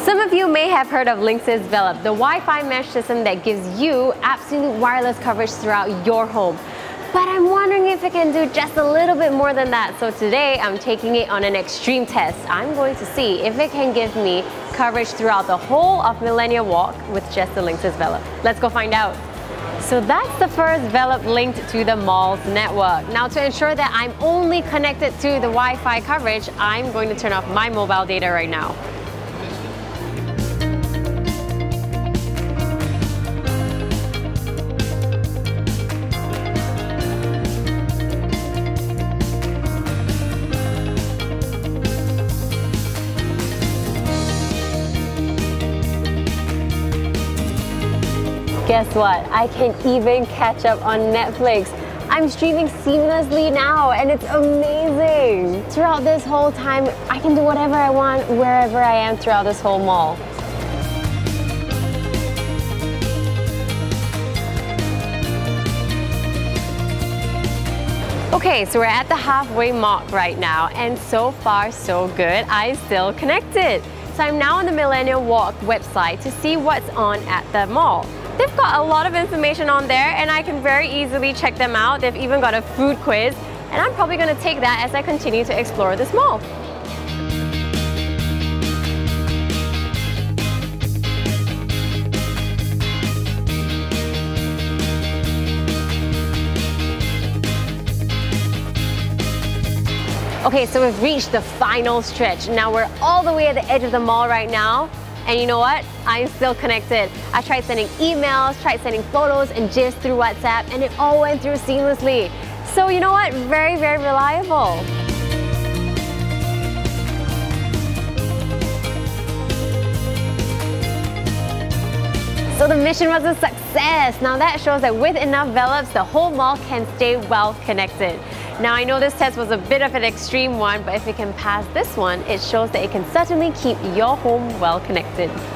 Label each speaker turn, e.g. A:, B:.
A: Some of you may have heard of Linksys Velop, the Wi-Fi mesh system that gives you absolute wireless coverage throughout your home. But I'm wondering if it can do just a little bit more than that. So today I'm taking it on an extreme test. I'm going to see if it can give me coverage throughout the whole of Millenia Walk with just the Linksys Velop. Let's go find out. So that's the first Velop linked to the mall's network. Now to ensure that I'm only connected to the Wi-Fi coverage, I'm going to turn off my mobile data right now. Guess what? I can even catch up on Netflix. I'm streaming seamlessly now and it's amazing. Throughout this whole time, I can do whatever I want wherever I am throughout this whole mall. Okay, so we're at the halfway mark right now and so far so good. I'm still connected. So I'm now on the Millenia Walk website to see what's on at the mall. They've got a lot of information on there and I can very easily check them out. They've even got a food quiz and I'm probably going to take that as I continue to explore this mall. Okay, so we've reached the final stretch. Now we're all the way at the edge of the mall right now. And you know what? I'm still connected. I tried sending emails, tried sending photos and GIFs through WhatsApp, and it all went through seamlessly. So you know what? Very, very reliable. So the mission was a success. Now that shows that with enough Velops, the whole mall can stay well connected. Now I know this test was a bit of an extreme one, but if it can pass this one, it shows that it can certainly keep your home well connected.